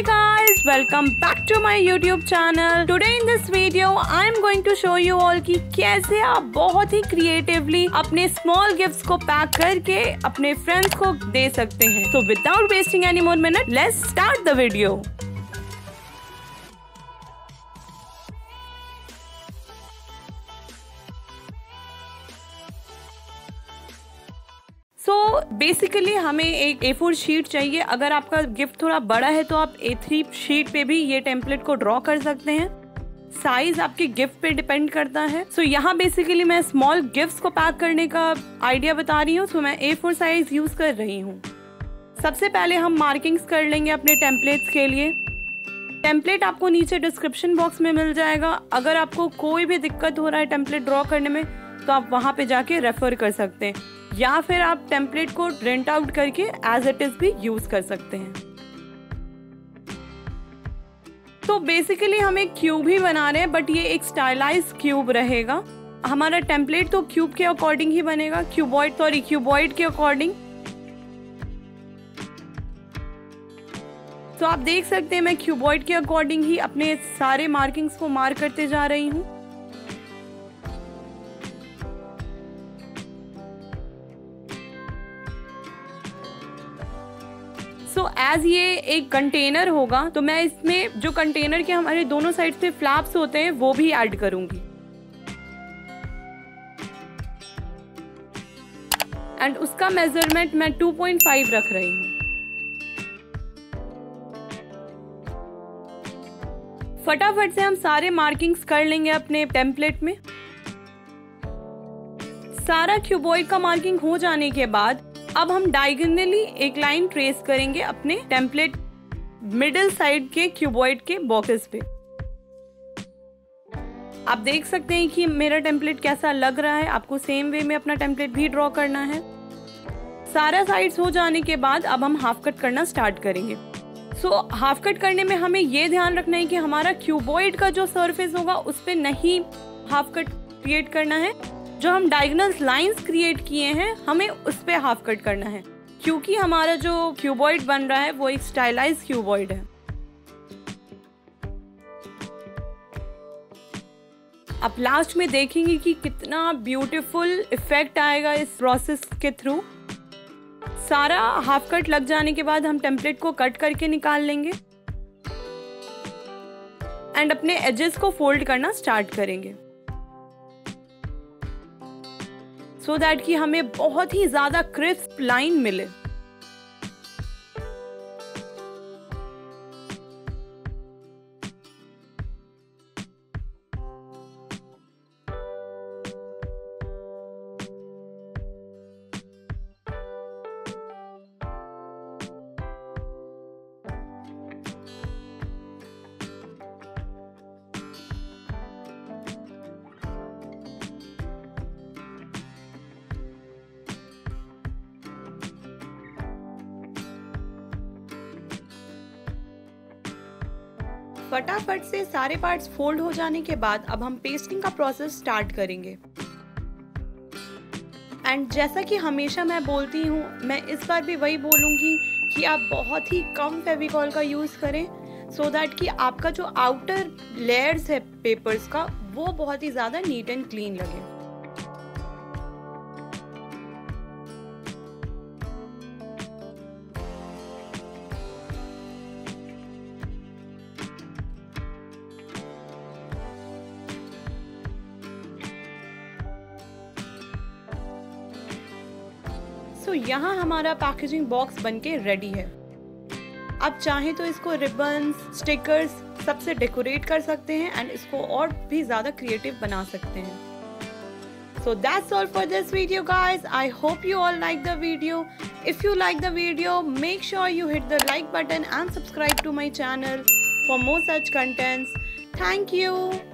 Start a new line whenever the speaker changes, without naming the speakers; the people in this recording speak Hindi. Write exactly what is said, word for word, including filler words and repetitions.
Hi guys, welcome back to my YouTube channel. Today in this video, I am going to show you all कि कैसे आप बहुत ही creatively अपने small gifts को पैक करके अपने friends को दे सकते हैं. So without wasting any more minute, let's start the video. So so, basically हमें एक ए फोर शीट चाहिए. अगर आपका गिफ्ट थोड़ा बड़ा है तो आप ए थ्री शीट पे भी ये टेम्पलेट को ड्रॉ कर सकते हैं. साइज आपके गिफ्ट पे डिपेंड करता है. सो so, यहाँ बेसिकली मैं स्मॉल गिफ्ट्स को पैक करने का आइडिया बता रही हूँ. सो so, मैं ए फोर साइज यूज कर रही हूँ. सबसे पहले हम मार्किंग्स कर लेंगे अपने टेम्पलेट्स के लिए. टेम्पलेट आपको नीचे डिस्क्रिप्शन बॉक्स में मिल जाएगा. अगर आपको कोई भी दिक्कत हो रहा है टेम्पलेट ड्रॉ करने में तो आप वहाँ पे जाके रेफर कर सकते हैं, या फिर आप टेम्पलेट को प्रिंट आउट करके एज इट इज भी यूज कर सकते हैं. तो बेसिकली हम एक क्यूब ही बना रहे हैं, बट ये एक स्टाइलाइज क्यूब रहेगा. हमारा टेम्पलेट तो क्यूब के अकॉर्डिंग ही बनेगा, क्यूबॉइड सॉरी क्यूबॉइड के अकॉर्डिंग. तो आप देख सकते हैं मैं क्यूबॉइड के अकॉर्डिंग ही अपने सारे मार्किंग्स को मार्क करते जा रही हूँ. सो so, एज ये एक कंटेनर होगा तो मैं इसमें जो कंटेनर के हमारे दोनों साइड से फ्लैप्स होते हैं वो भी ऐड करूंगी. एंड उसका मेजरमेंट मैं टू पॉइंट फाइव रख रही हूं. फटाफट से हम सारे मार्किंग्स कर लेंगे अपने टेम्पलेट में. सारा क्यूबॉइड का मार्किंग हो जाने के बाद अब हम डायगोनली एक लाइन ट्रेस करेंगे अपने टेम्पलेट मिडिल साइड के क्यूबॉइड के बॉक्सेस पे. आप देख सकते हैं कि मेरा टेम्पलेट कैसा लग रहा है. आपको सेम वे में अपना टेम्पलेट भी ड्रॉ करना है. सारा साइड्स हो जाने के बाद अब हम हाफ कट करना स्टार्ट करेंगे. सो so, हाफ कट करने में हमें ये ध्यान रखना है कि हमारा क्यूबॉइड का जो सरफेस होगा उस पे नहीं हाफ कट क्रिएट करना है. जो हम डायगोनल लाइंस क्रिएट किए हैं हमें उस पे हाफ कट करना है, क्योंकि हमारा जो क्यूबॉइड बन रहा है वो एक स्टाइलाइज क्यूबॉइड है. आप लास्ट में देखेंगे कि कितना ब्यूटीफुल इफेक्ट आएगा इस प्रोसेस के थ्रू. सारा हाफ कट लग जाने के बाद हम टेम्पलेट को कट करके निकाल लेंगे एंड अपने एजेस को फोल्ड करना स्टार्ट करेंगे, सो so दैट कि हमें बहुत ही ज्यादा क्रिस्प लाइन मिले. फटाफट से सारे पार्ट्स फोल्ड हो जाने के बाद अब हम पेस्टिंग का प्रोसेस स्टार्ट करेंगे. एंड जैसा कि हमेशा मैं बोलती हूँ, मैं इस बार भी वही बोलूँगी कि आप बहुत ही कम फेविकॉल का यूज़ करें, सो so दैट कि आपका जो आउटर लेयर्स है पेपर्स का वो बहुत ही ज़्यादा नीट एंड क्लीन लगे. तो यहाँ हमारा पैकेजिंग बॉक्स बनके रेडी है. आप चाहें तो इसको रिबन्स, स्टिकर्स सबसे डेकोरेट कर सकते हैं एंड इसको और भी ज्यादा क्रिएटिव बना सकते हैं. So that's all for this video guys. I hope you all like the video. If you like the video, make sure you hit the like button and subscribe to my channel for more such contents. Thank you.